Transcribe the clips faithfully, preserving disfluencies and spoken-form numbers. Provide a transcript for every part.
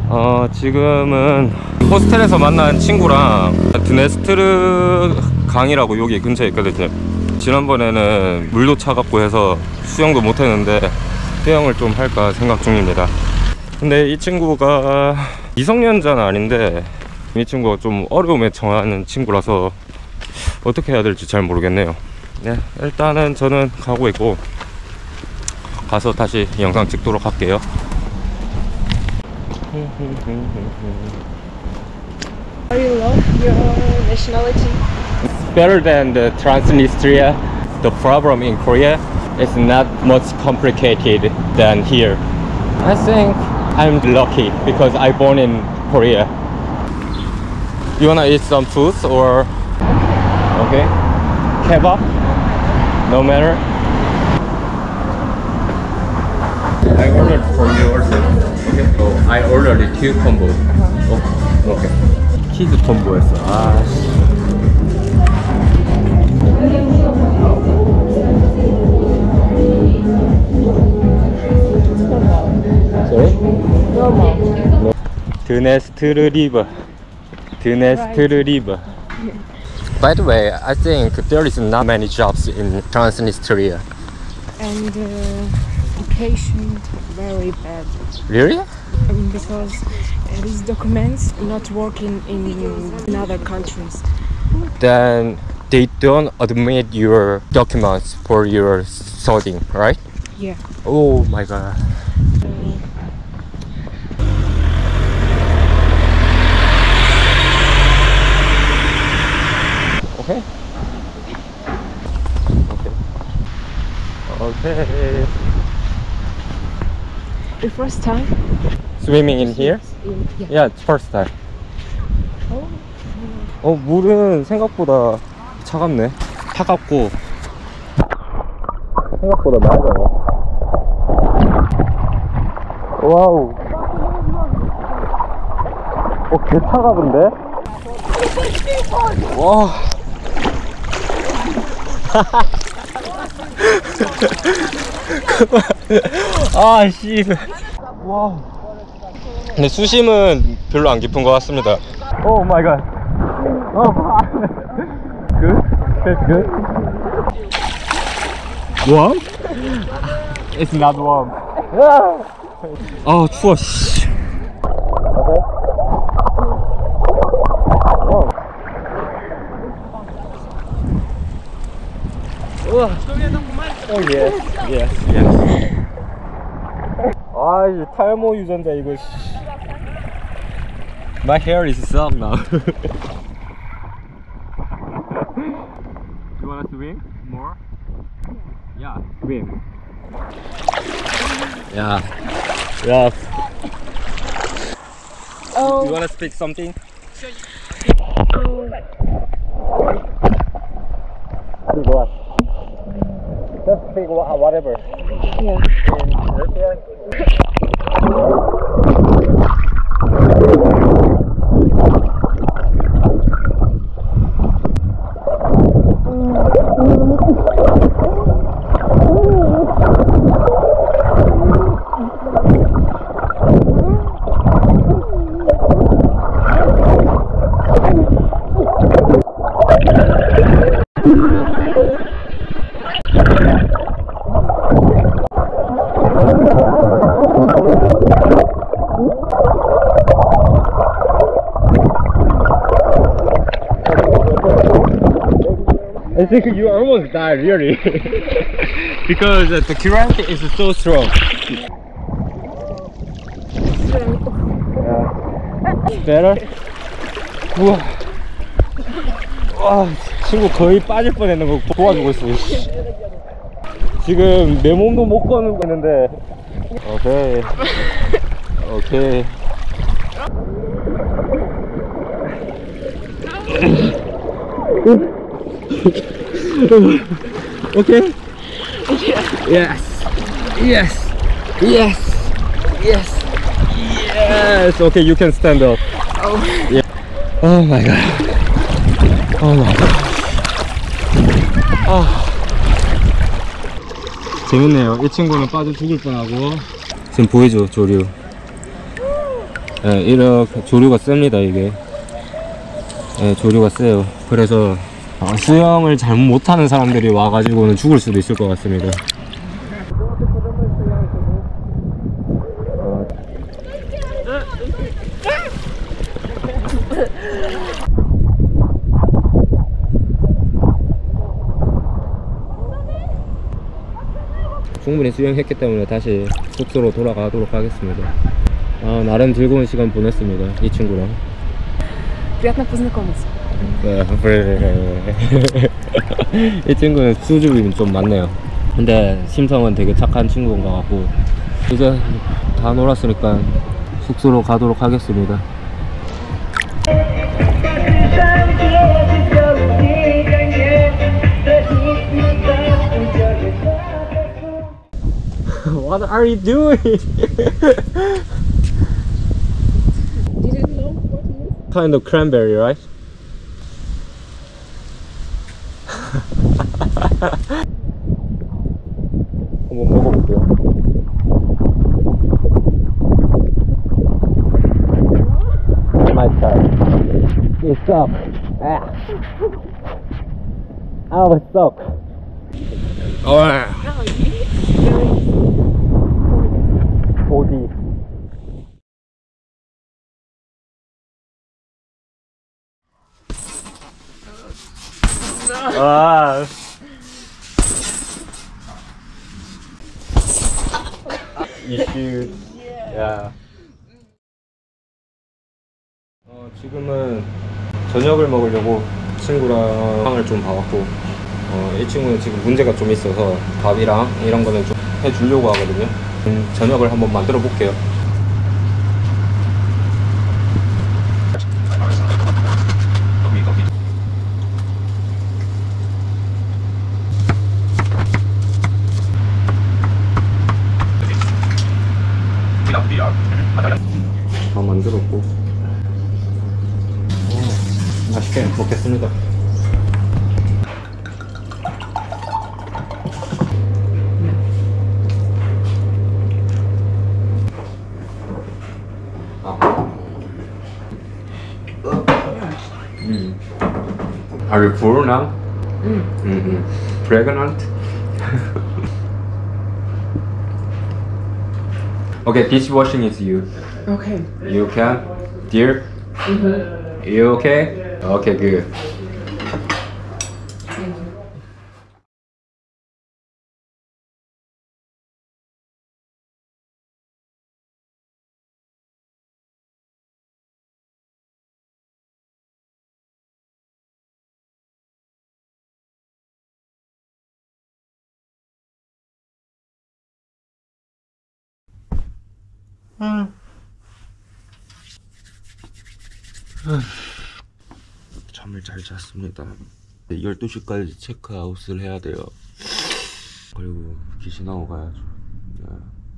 어, 지금은 호스텔에서 만난 친구랑 드네스트르 강이라고 여기 근처에 있거든요. 지난번에는 물도 차갑고 해서 수영도 못했는데 수영을 좀 할까 생각 중입니다. 근데 이 친구가 미성년자는 아닌데 이 친구가 좀 어려움에 처하는 친구라서 어떻게 해야 될지 잘 모르겠네요. 네, 일단은 저는 가고 있고 가서 다시 영상 찍도록 할게요. Are you love your nationality? It's better than the Transnistria. The problem in Korea is not much complicated than here. I think I'm lucky because I born in Korea. You wanna eat some food or okay? Kebab? No matter. I ordered for you also. Okay. So I ordered two combo. Oh, okay. 치즈 콤보였어. 아 씨. Sorry? Normal. 드네스트르 리버. 드네스트르 리버. By the way, I think there is not many jobs in Transnistria. And uh, education very bad. Really? Um, because uh, these documents not working in, in other countries. Then they don't admit your documents for your studying, right? Yeah. Oh my god. Okay. Okay. Okay. The first time? Swimming in here? In, yeah. Yeah, it's first time. Oh. 어, 물은 생각보다 차갑네. 차갑고 생각보다 맑아요. 와우. 어, 개 차가운데? 와. 아, 씨. 와. 근데 수심은 별로 안 깊은 것 같습니다. 오 마이 갓. 어. Good? That's good. Warm? It's not warm. 아, 추워, 씨. 우와. Oh yes, yes, yes. 아, 이 탈모 유전자 이거. My hair is soft now. You wanna swim more? Yeah, swim. Yeah, yeah. Oh. You wanna speak something? Oh. What? Just speak whatever. Yeah. In Russian. I think you almost died, really. Because uh, the current is so strong. Yeah. Better? 우와. 와, 친구 거의 빠질 뻔했는 거 도와주고 있어. 지금 내 몸도 못 거는 거 있는데. 오케이. 오케이. Okay? Yes. Yes. Yes. Yes. Yes. Okay, you can stand up. Oh. Yeah. Oh my god. Oh my god. 아. 재밌네요. 이 친구는 빠져 죽을 뻔하고. 지금 보이죠, 조류. 네, 이렇게 조류가 셉니다 이게. 네, 조류가 세요. 그래서 어, 수영을 잘못 못하는 사람들이 와가지고는 죽을 수도 있을 것 같습니다. 충분히 수영했기 때문에 다시 숙소로 돌아가도록 하겠습니다. 아, 나름 즐거운 시간 보냈습니다 이 친구랑. Приятно познакомиться. 이 친구는 수줍음이 좀 많네요. 근데 심성은 되게 착한 친구인 것 같고. 이제 다 놀았으니까 숙소로 가도록 하겠습니다. What are you doing? Didn't know what it is. Kind of cranberry, right? 한번 먹어볼게요. 맛있다. It suck. Ah. Oh, it suck. Oh. 어디? 아. 이슈. 야. 어, 지금은 저녁을 먹으려고 친구랑 상을 좀 봐왔고, 어, 이 친구는 지금 문제가 좀 있어서 밥이랑 이런 거는 좀 해주려고 하거든요. 음, 저녁을 한번 만들어 볼게요. 다 만들었고, 오, 맛있게 먹겠습니다. 음. Are you full now? Mm. Mm-hmm. Pregnant? Okay, dishwashing is you. Okay. You can? Dear? Mm-hmm. You okay? Okay, good. 음. 잠을 잘 잤습니다. 열두 시까지 체크아웃을 해야 돼요. 그리고 귀신하고 가야죠. 네.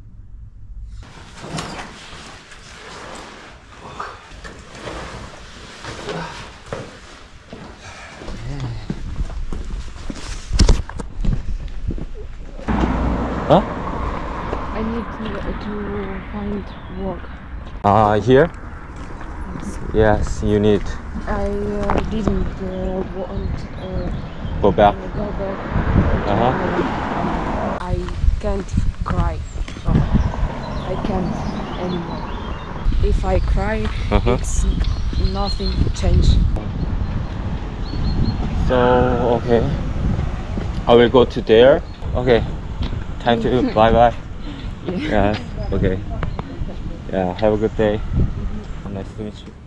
어? I need to, to find work. Ah, here? Yes, you need I uh, didn't uh, want uh, go back. to go back. Uh-huh. I can't cry. I can't anymore. If I cry, Uh-huh. it's nothing change. So, okay. I will go to there. Okay. Time to bye bye. Yeah. Okay. Yeah. Have a good day. Nice to meet you.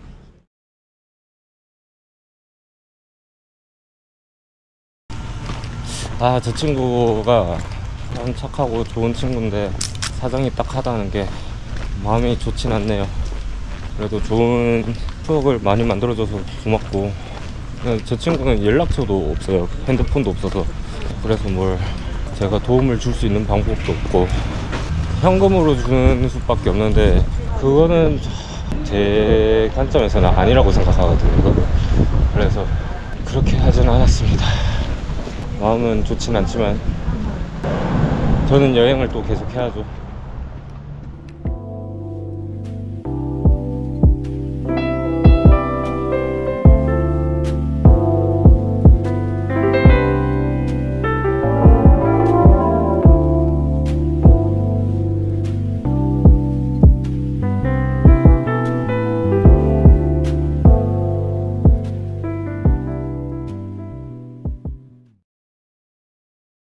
아, 저 친구가 참 착하고 좋은 친구인데 사정이 딱하다는 게 마음이 좋진 않네요. 그래도 좋은 추억을 많이 만들어줘서 고맙고, 저 친구는 연락처도 없어요. 핸드폰도 없어서. 그래서 뭘 제가 도움을 줄 수 있는 방법도 없고, 현금으로 주는 수밖에 없는데 그거는 제 관점에서는 아니라고 생각하거든요. 그래서 그렇게 하진 않았습니다. 마음은 좋진 않지만 저는 여행을 또 계속 해야죠.